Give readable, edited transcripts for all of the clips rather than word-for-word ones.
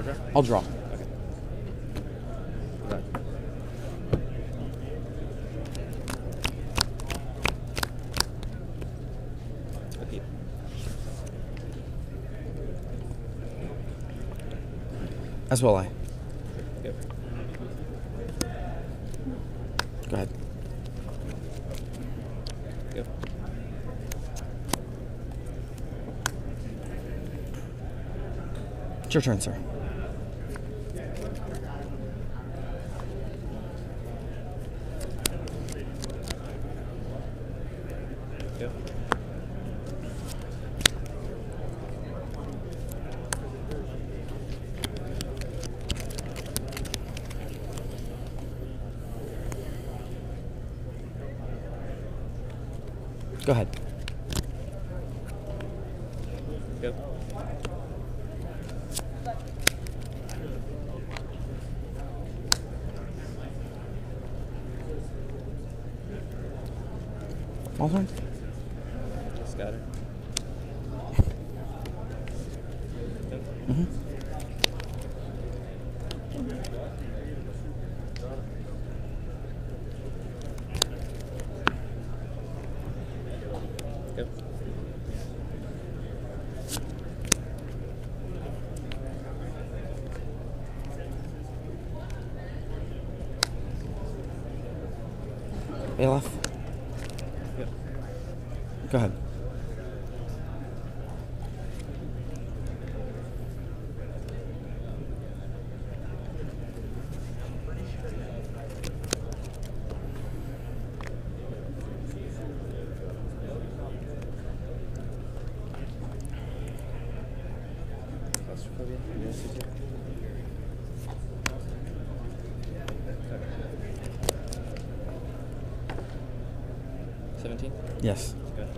draw? I'll draw. Okay. Right. Okay. As will I. Yep. Go ahead. Yep. It's your turn, sir. Yep. Go ahead. Yep. All turn. Scatter. Yep. Mm-hmm. Yep. Bailiff. Yep. Go ahead. Claustrophobia. Yes, you do. 17? Yes. Good.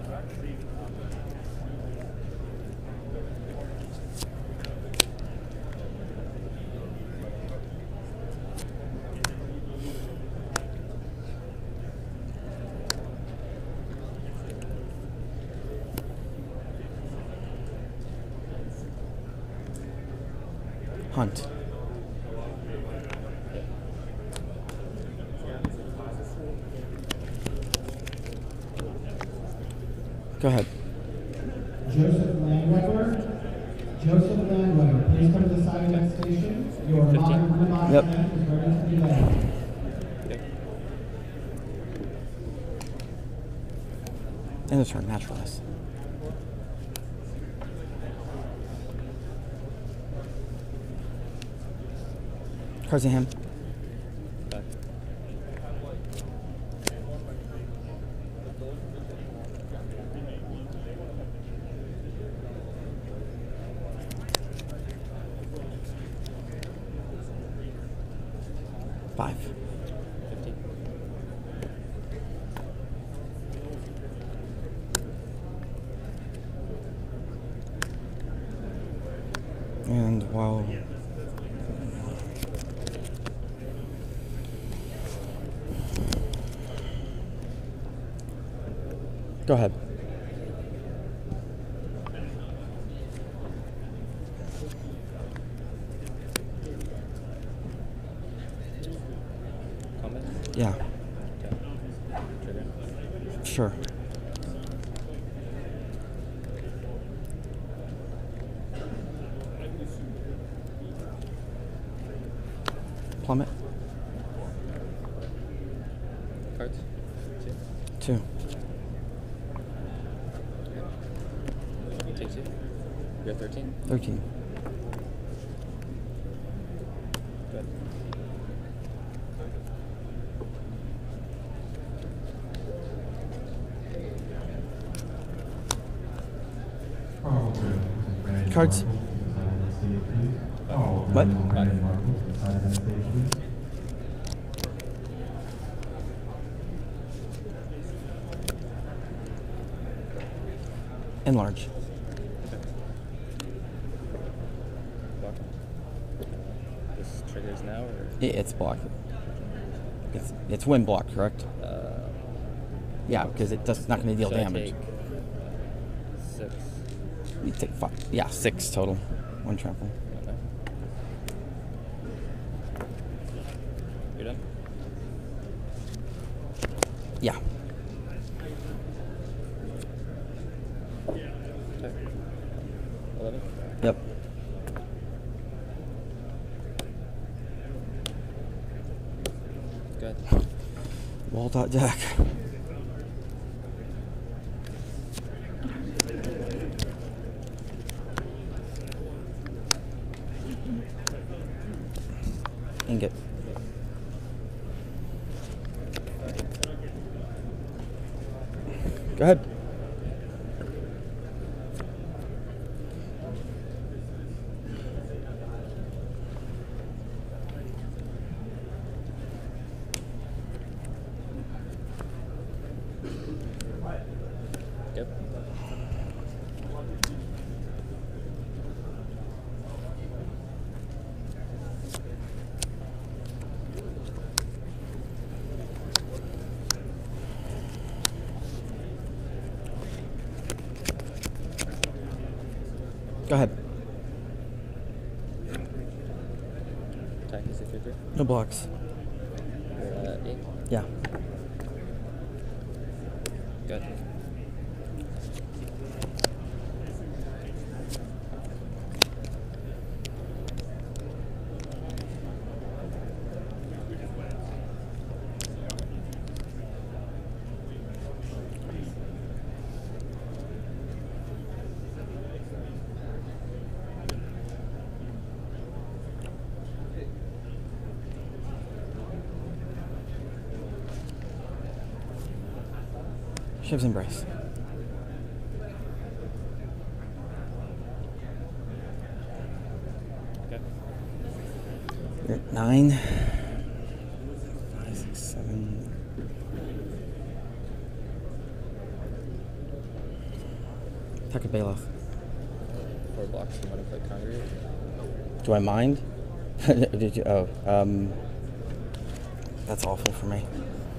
Hunt. Go ahead. Joseph Landweber. Joseph Landweber, please come to the side of that station. Your 15. modern Yep. man is ready to be led. Yep. End of turn. Naturalize. Cards in hand. Back. Five. 15. And while go ahead. Combat? Yeah. Okay. Trigger. Sure. Plummet. Cards? 2. Two. Take 2. You're 13. 13. Good. Cards. What? Enlarge. Block. This triggers now, or? It's blocked. It's wind block, correct? Yeah, because it's not going to deal Should I damage. take 6? You take 5. Yeah, 6 total. One trample. Okay. Yeah. Okay. 11. Yep. Good. Wall dot deck. Ingot. Go ahead. Yep. Go ahead. Attack is 3. No blocks. You're at 8. Yeah. Good. Shiv's embrace. Okay. You're at 9. 5, 6, 7. Attack a Bailoff. 4 blocks. You want to play Congregate? Do I mind? Did you? Oh, that's awful for me.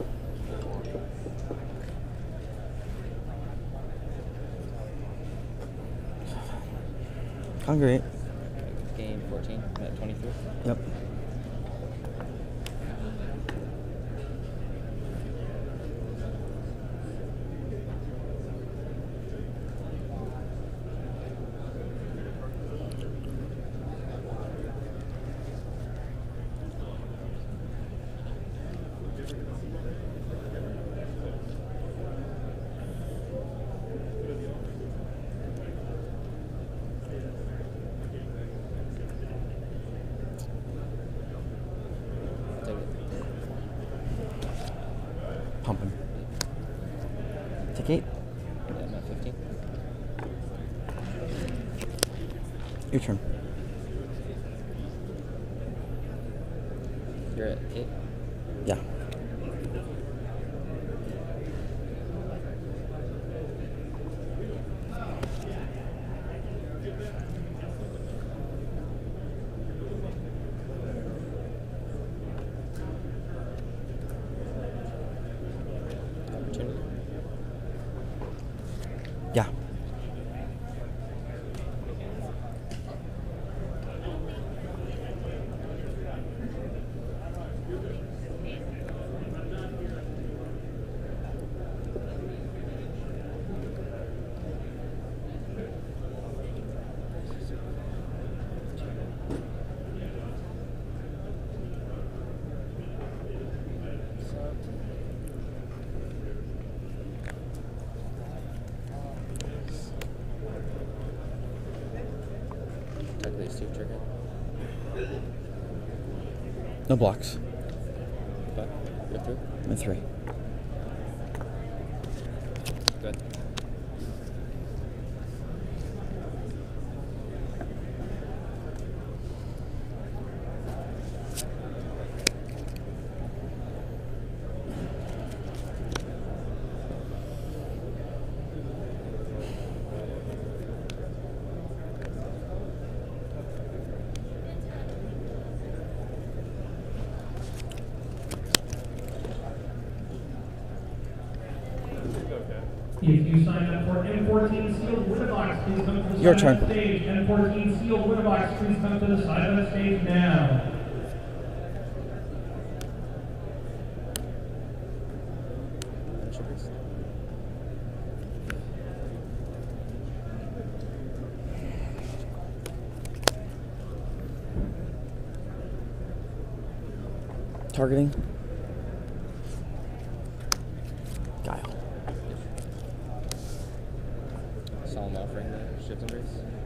Congregate. Game 14. I'm at 23. Yep. Take it. Pumping. Take 8. Yeah, I'm at 15. Your turn. You're at 8. Yeah. Opportunity. Yeah. Attack these 2 trigger. No blocks. 5. You're through. I'm at 3. Good. If you sign up for M14 Sealed Winterbox, please come to the Your side of turn. the stage. M14 Sealed Winterbox, please come to the side of the stage now. Targeting. Guile. Solemn offering the shift embrace.